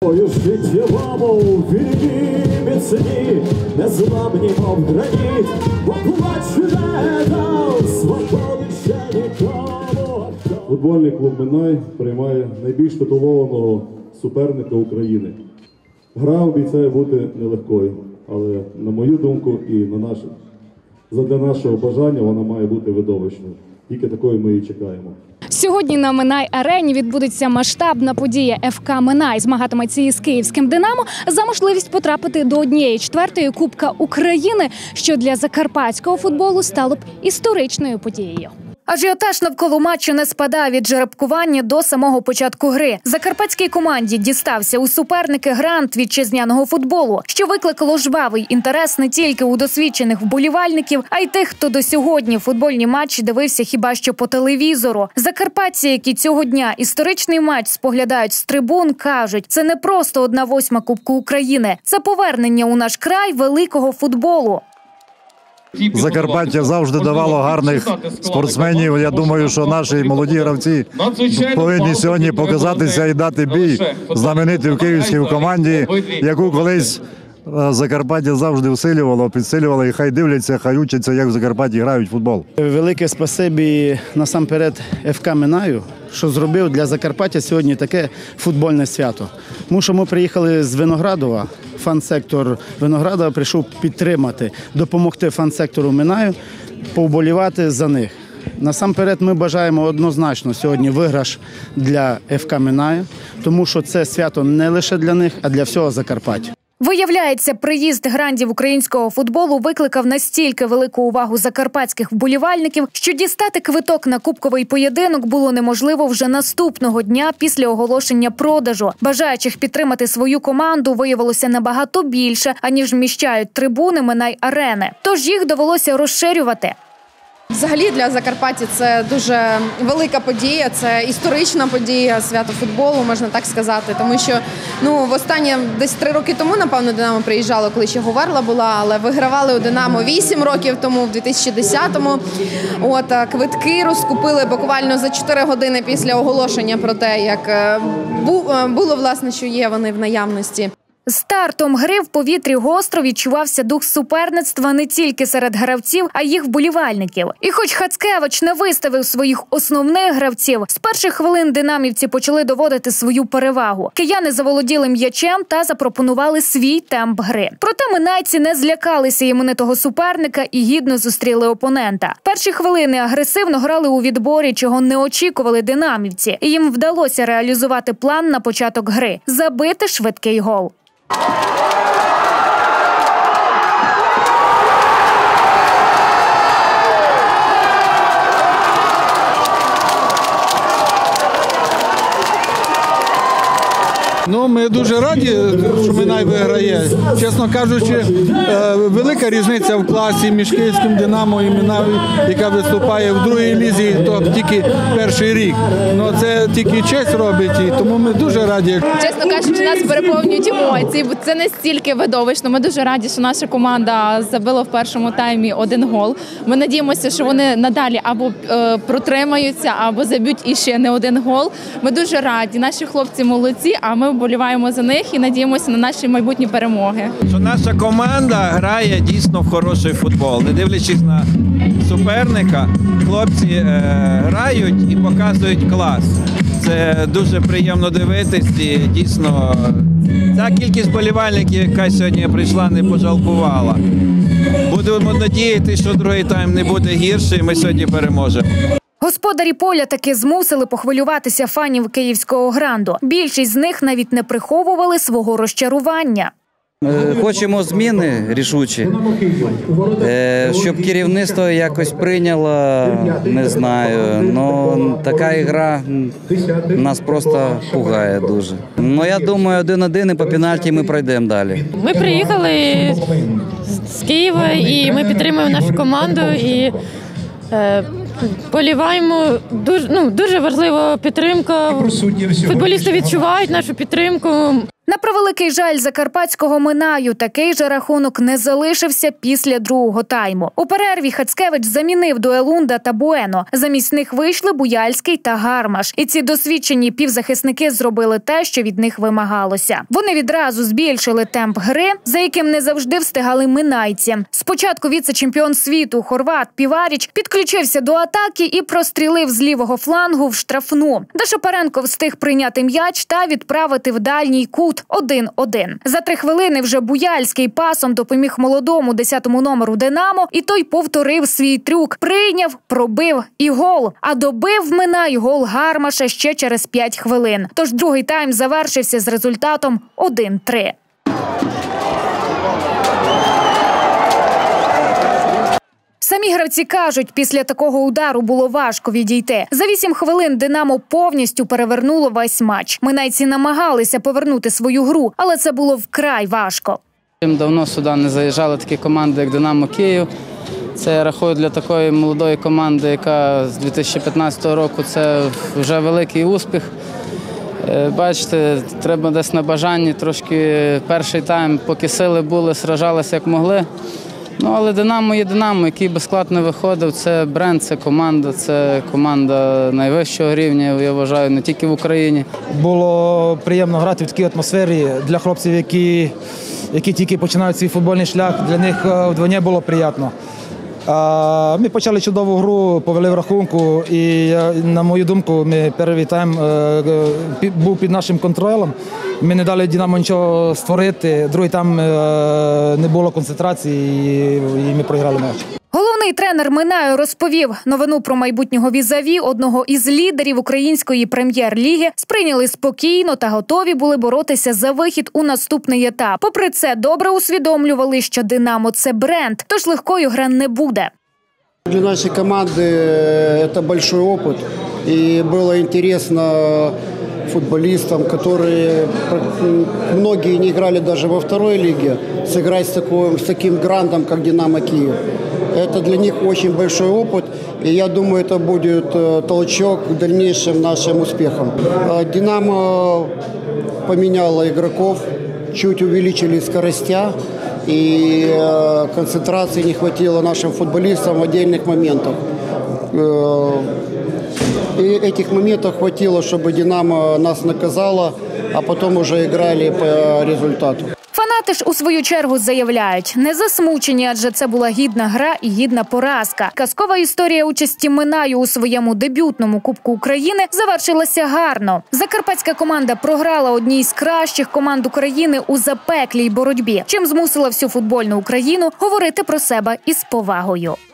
Життєвому вільні міцні, незламні, мов граніт, поплач не дав свободи ще нікому. Футбольний клуб «Минай» приймає найбільш титулованого суперника України. Гра обіцяє бути нелегкою, але, на мою думку, і задля нашого бажання вона має бути видовищною. Тільки такою ми її чекаємо. Сьогодні на Минай-арені відбудеться масштабна подія. ФК «Минай» змагатиметься із київським «Динамо» за можливість потрапити до 1/4 Кубка України, що для закарпатського футболу стало б історичною подією. Ажіотаж навколо матчу не спадає від жеребкування до самого початку гри. Закарпатській команді дістався у суперники грант вітчизняного футболу, що викликало жвавий інтерес не тільки у досвідчених вболівальників, а й тих, хто до сьогодні футбольні матчі дивився хіба що по телевізору. Закарпатці, які цього дня історичний матч споглядають з трибун, кажуть, це не просто 1/8 Кубку України, це повернення у наш край великого футболу. Закарпаття завжди давало гарних спортсменів. Я думаю, що наші молоді гравці повинні сьогодні показатися і дати бій знаменитій в київській команді, яку колись Закарпаття завжди усилювало, підсилювало, і хай дивляться, хай учаться, як в Закарпатті грають в футбол. Велике спасибі насамперед ФК «Минаю», що зробив для Закарпаття сьогодні таке футбольне свято. Тому що ми приїхали з Виноградова, фан-сектор Виноградова прийшов підтримати, допомогти фан-сектору «Минаю», повболівати за них. Насамперед ми бажаємо однозначно сьогодні виграш для ФК «Минаю», тому що це свято не лише для них, а для всього Закарпаття. Виявляється, приїзд грандів українського футболу викликав настільки велику увагу закарпатських вболівальників, що дістати квиток на кубковий поєдинок було неможливо вже наступного дня після оголошення продажу. Бажаючих підтримати свою команду виявилося набагато більше, аніж вміщають трибуни Минай-арени. Тож їх довелося розширювати. Взагалі для Закарпаття це дуже велика подія, це історична подія, свято футболу, можна так сказати. Тому що востаннє десь 3 роки тому, напевно, «Динамо» приїжджало, коли ще Говерла була, але вигравали у «Динамо» 8 років тому, в 2010-му. Квитки розкупили буквально за 4 години після оголошення про те, як було, власне, що є вони в наявності. Стартом гри в повітрі гостро відчувався дух суперництва не тільки серед гравців, а й їх вболівальників. І хоч Хацкевич не виставив своїх основних гравців, з перших хвилин динамівці почали доводити свою перевагу. Кияни заволоділи м'ячем та запропонували свій темп гри. Проте минайці не злякалися іменитого суперника і гідно зустріли опонента. Перші хвилини агресивно грали у відборі, чого не очікували динамівці. І їм вдалося реалізувати план на початок гри – забити швидкий гол. Ми дуже раді, що Минай виграє. Чесно кажучи, велика різниця в класі між київським «Динамо» і Минаю, яка виступає в другій лізі, то тільки перший рік. Це тільки честь робить, і тому ми дуже раді. Чесно кажучи, нас переповнюють емоції, бо це настільки видовищно. Ми дуже раді, що наша команда забила в першому таймі 1 гол. Ми надіємося, що вони надалі або протримаються, або заб'ють іще не 1 гол. Ми дуже раді, наші хлопці молодці, а ми вболіваємо за них і надіємося на наші майбутні перемоги. Що наша команда грає дійсно в хороший футбол. Не дивлячись на суперника, хлопці грають і показують клас. Це дуже приємно дивитись і дійсно ця кількість вболівальників, яка сьогодні прийшла, не пожалкувала. Будемо надіятися, що другий тайм не буде гірший, і ми сьогодні переможемо. Господарі поля таки змусили похвилюватися фанів київського гранду. Більшість з них навіть не приховували свого розчарування. Хочемо зміни рішучі, щоб керівництво якось прийняло, не знаю. Така гра нас просто пугає дуже. Я думаю, 1-1 і по пенальті ми пройдемо далі. Ми приїхали з Києва і ми підтримуємо нашу команду і боліваємо. Дуже важлива підтримка. Футболісти відчувають нашу підтримку. На превеликий жаль закарпатського Минаю такий же рахунок не залишився після другого тайму. У перерві Хацкевич замінив Дуелунда та Буено. Замість них вийшли Буяльський та Гармаш. І ці досвідчені півзахисники зробили те, що від них вимагалося. Вони відразу збільшили темп гри, за яким не завжди встигали минайці. Спочатку віце-чемпіон світу хорват Піваріч підключився до атаки і прострілив з лівого флангу в штрафну. Дашапаренко встиг прийняти м'яч та відправити в дальній кут 1-1. За 3 хвилини вже Буяльський пасом допоміг молодому 10-му номеру «Динамо», і той повторив свій трюк. Прийняв, пробив і гол. А добив Минай гол Гармаша ще через 5 хвилин. Тож другий тайм завершився з результатом 1-3. Самі гравці кажуть, після такого удару було важко відійти. За 8 хвилин «Динамо» повністю перевернуло весь матч. Минайці намагалися повернути свою гру, але це було вкрай важко. Давно сюди не заїжджали такі команди, як «Динамо» Київ. Це, я рахую, для такої молодої команди, яка з 2015 року, це вже великий успіх. Бачите, треба десь на бажанні, трошки перший тайм, поки сили були, сражалися як могли. Ну, але «Динамо» є «Динамо», який би склад не виходив. Це бренд, це команда найвищого рівня, я вважаю, не тільки в Україні. Було приємно грати в такій атмосфері для хлопців, які тільки починають свій футбольний шлях. Для них вдвоє було приємно. Ми почали чудову гру, повели в рахунку і, на мою думку, ми перший тайм був під нашим контролем. Ми не дали «Динамо» нічого створити, другий тайм не було концентрації і ми програли матч. Головний тренер Минаю розповів, новину про майбутнього візаві одного із лідерів української прем'єр-ліги сприйняли спокійно та готові були боротися за вихід у наступний етап. Попри це, добре усвідомлювали, що «Динамо» – це бренд, тож легкою гра не буде. Для нашей команды это большой опыт, и было интересно футболистам, которые многие не играли даже во второй лиге, сыграть с таким грандом, как «Динамо» Киев. Это для них очень большой опыт, и я думаю, это будет толчок к дальнейшим нашим успехам. «Динамо» поменяло игроков, чуть увеличили скоростя, и концентрации не хватило нашим футболистам в отдельных моментах. И этих моментов хватило, чтобы «Динамо» нас наказало, а потом уже играли по результату. Фанати ж у свою чергу заявляють, не засмучені, адже це була гідна гра і гідна поразка. Казкова історія участі Минаю у своєму дебютному Кубку України завершилася гарно. Закарпатська команда програла одній з кращих команд України у запеклій боротьбі, чим змусила всю футбольну Україну говорити про себе із повагою.